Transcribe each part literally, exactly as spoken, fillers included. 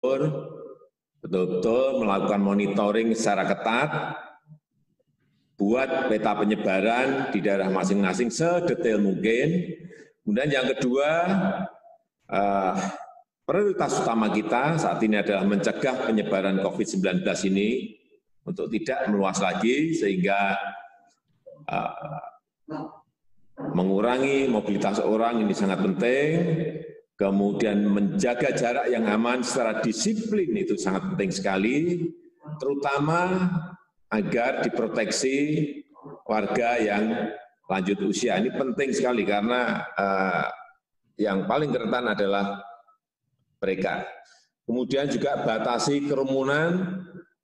betul-betul melakukan monitoring secara ketat, buat peta penyebaran di daerah masing-masing sedetail mungkin. Kemudian yang kedua, eh, prioritas utama kita saat ini adalah mencegah penyebaran COVID sembilan belas ini untuk tidak meluas lagi, sehingga eh, mengurangi mobilitas orang ini sangat penting. Kemudian menjaga jarak yang aman secara disiplin itu sangat penting sekali, terutama agar diproteksi warga yang lanjut usia. Ini penting sekali karena uh, yang paling rentan adalah mereka. Kemudian juga batasi kerumunan.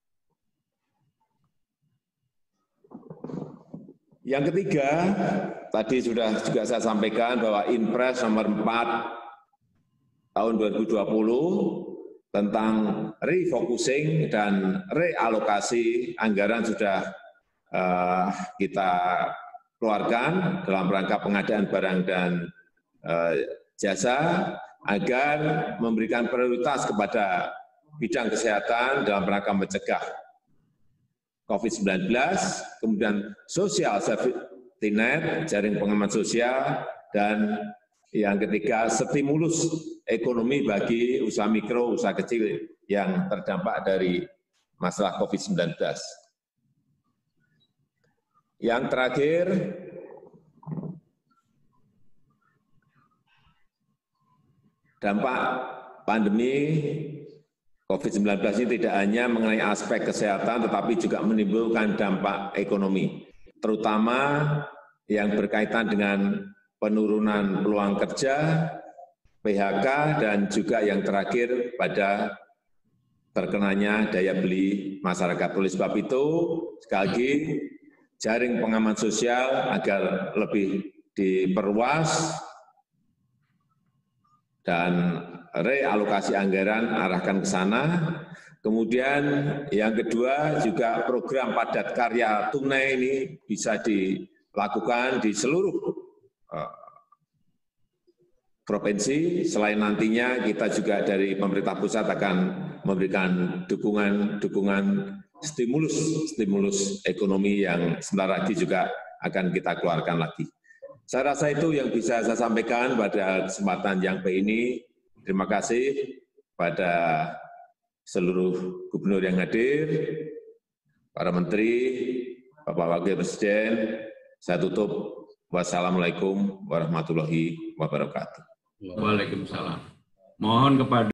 Yang ketiga, tadi sudah juga saya sampaikan bahwa Inpres nomor empat tahun dua ribu dua puluh tentang refocusing dan realokasi anggaran sudah uh, kita keluarkan dalam rangka pengadaan barang dan uh, jasa agar memberikan prioritas kepada bidang kesehatan dalam rangka mencegah COVID sembilan belas, kemudian social safety net, jaring pengaman sosial, dan yang ketiga, stimulus ekonomi bagi usaha mikro, usaha kecil yang terdampak dari masalah COVID sembilan belas. Yang terakhir, dampak pandemi COVID sembilan belas ini tidak hanya mengenai aspek kesehatan, tetapi juga menimbulkan dampak ekonomi, terutama yang berkaitan dengan penurunan peluang kerja, P H K, dan juga yang terakhir pada terkenanya daya beli masyarakat. Oleh sebab itu, sekali lagi, jaring pengaman sosial agar lebih diperluas dan realokasi anggaran arahkan ke sana. Kemudian yang kedua juga program padat karya tunai ini bisa dilakukan di seluruh provinsi. Selain nantinya kita juga dari pemerintah pusat akan memberikan dukungan-dukungan stimulus stimulus ekonomi yang sebentar lagi juga akan kita keluarkan lagi. Saya rasa itu yang bisa saya sampaikan pada kesempatan yang baik ini. Terima kasih pada seluruh gubernur yang hadir, para menteri, Bapak Wakil Presiden. Saya tutup. Wassalamualaikum warahmatullahi wabarakatuh. Waalaikumsalam. Mohon kepada